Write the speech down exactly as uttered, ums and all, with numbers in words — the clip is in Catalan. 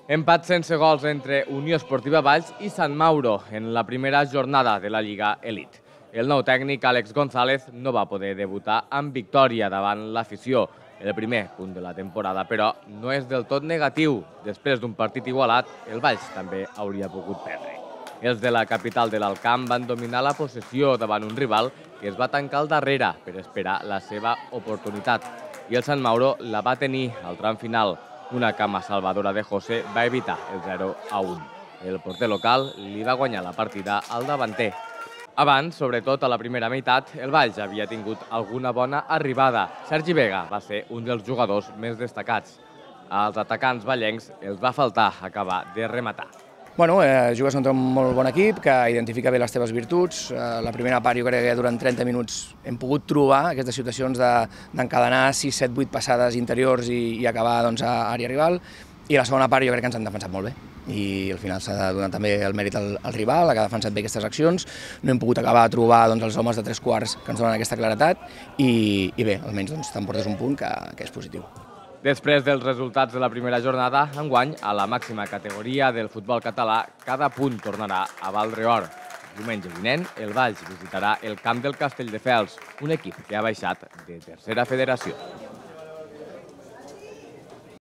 Empat sense gols entre Unió Esportiva Valls i Sant Mauro en la primera jornada de la Lliga Elite. El nou tècnic, Àlex González, no va poder debutar amb victòria davant l'afició. El primer punt de la temporada, però, no és del tot negatiu. Després d'un partit igualat, el Valls també hauria pogut perdre. Els de la capital de l'Alcamp van dominar la possessió davant un rival que es va tancar al darrere per esperar la seva oportunitat. I el Sant Mauro la va tenir al tram final. Una cama salvadora de José va evitar el zero a un. El porter local li va guanyar la partida al davanter. Abans, sobretot a la primera meitat, el Valls havia tingut alguna bona arribada. Sergi Vega va ser un dels jugadors més destacats. Als atacants vallencs els va faltar acabar de rematar. Bueno, eh, jugues contra un molt bon equip que identifica bé les teves virtuts. Eh, la primera part jo crec que durant trenta minuts hem pogut trobar aquestes situacions d'encadenar de, sis, set, vuit passades interiors i, i acabar doncs, a àrea rival. I la segona part jo crec que ens han defensat molt bé. I al final s'ha de donar també el mèrit al, al rival, que ha defensat bé aquestes accions. No hem pogut acabar de trobar doncs, els homes de tres quarts que ens donen aquesta claretat i, i bé, almenys doncs, t'emportes un punt que, que és positiu. Després dels resultats de la primera jornada, enguany, a la màxima categoria del futbol català, cada punt tornarà a Valdreor. Diumenge vinent, el Valls visitarà el camp del Castelldefels, un equip que ha baixat de tercera federació.